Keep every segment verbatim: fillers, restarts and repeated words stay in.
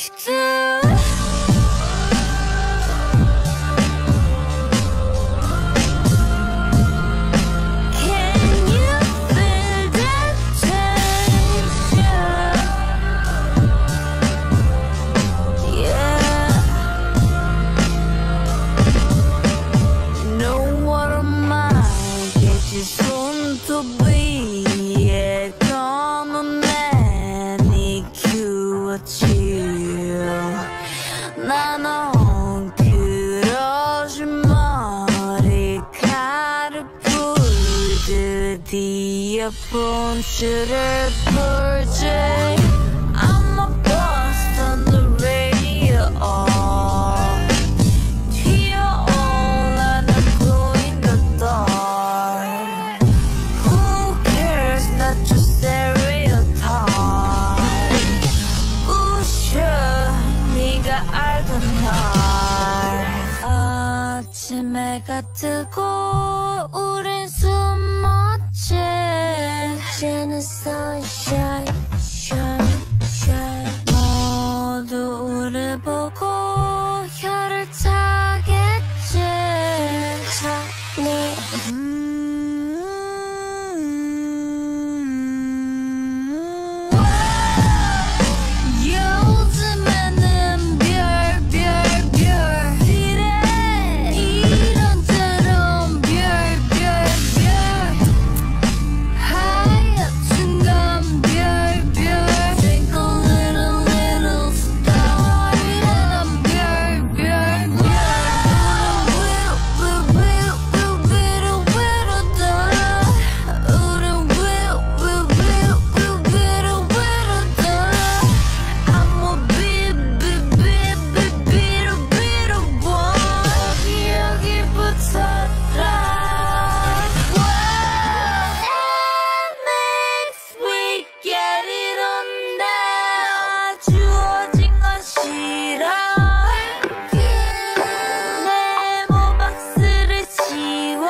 still. 나는 그러진 머리카락 불 드디어 본줄을 풀지. I'm a boss on the radio. 튀어올라 glow in the dark. Who cares, not just stereotype. 부셔 네가 알던 날. 아침해가 뜨고 우린 숨었지. 이제는 sunshine, shine, shine. 모두 우릴 보고 혀를 차겠지. 차니 음. 요즘에는 별, 별, 별 이래 이런저런 별, 별, 별. 하얗은 건 별, 별. Twinkle little, little star. 이런 별, 별, 별. Will, will, will, will, will, will, 다. 우린 will, will, will, will, will, will, 다. I'm a bit, bit, bit, bit, bit, bit of one. 여기부터라. It makes me get it on now. 주어진 건 싫어. 내 몸 박스를 치워.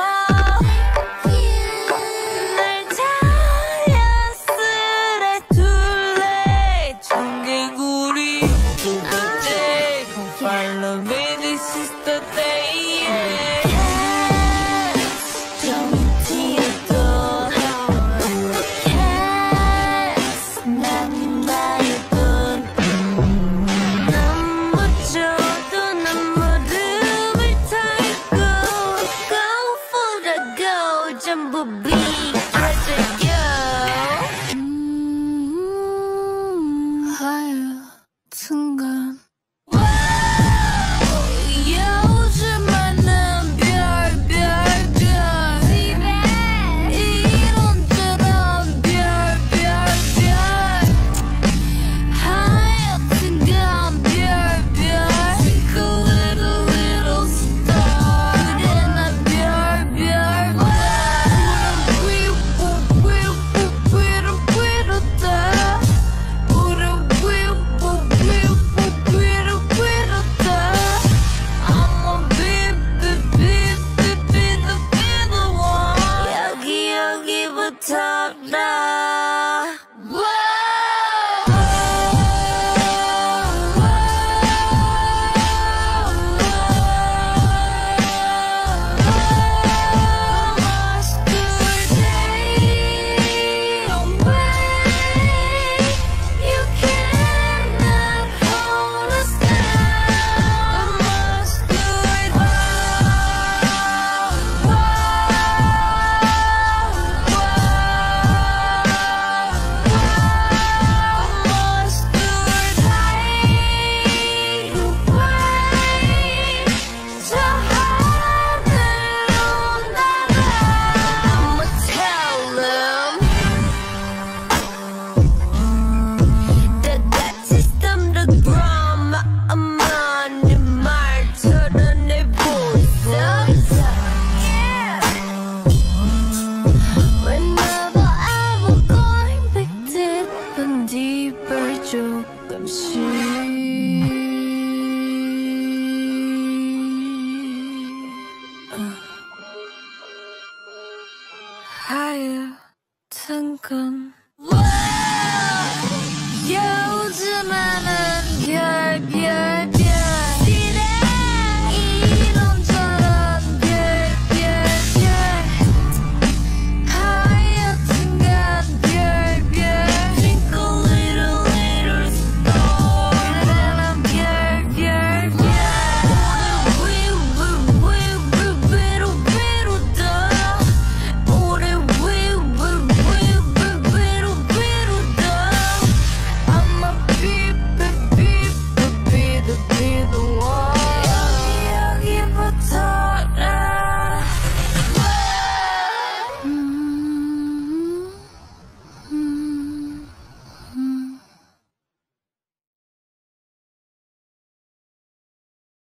날 자연스레 둘래. 청개구리 그때 Follow me, this is the day. 좀 튀어도 Yes, 난 나의 돈. 난 묻혀도 난 무릎을 털고 Go for the go. 전부 비켜줘요. 음, 하여튼간 요즘에는 별, 별, 별 이런저런 별, 별, 별. 하여튼간 별, 별. Twinkle little, little star. 그래 난 별, 별, 별. 우린 위로, 위로, 위로다. 우린 위로, 위로, 위로, 위로다. I'm a bit, bit, bit, bit, bit, bit, bit one. 여기 여기부터라. deeper 조금씩 하얗던 건